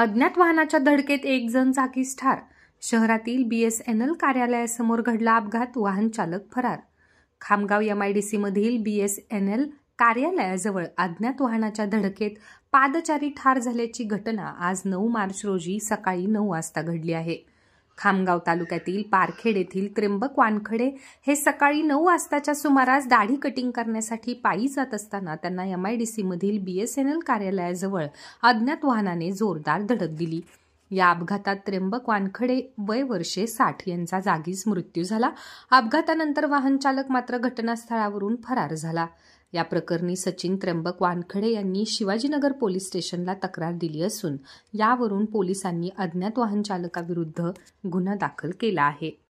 अज्ञात वाहनाच्या धडकेत एक जण जागीच ठार. शहरातील BSNL कार्यालयासमोर घडला अपघात, वाहन चालक फरार. खामगाव MIDC मधील BSNL कार्यालयाजवळ अज्ञात वाहनाच्या धडकेत पादचारी ठार झाल्याची घटना आज 9 मार्च रोजी सकाळी 9 वाजता घडली आहे. खामगाव तालुक्यातील पारखेड येथील त्र्यंबक वानखडे हे सकाळी 9 वाजताच्या सुमारास दाढी कटिंग करण्यासाठी पायी जात असताना त्यांना MIDC मधील BSNL कार्यालयाजवळ अज्ञात वाहनाने जोरदार धडक दिली. या अपघातात त्र्यंबक वानखडे वय वर्षे 60 यांचा जागीच मृत्यू झाला. अपघातानंतर वाहन चालक मात्र घटनास्थळावरून फरार झाला. या प्रकरणी सचिन त्र्यंबक वानखडे यांनी शिवाजीनगर पोलीस स्टेशनला तक्रार दिली असून यावरून पोलिसांनी अज्ञात वाहन चालकाविरुद्ध गुन्हा दाखल केला आहे.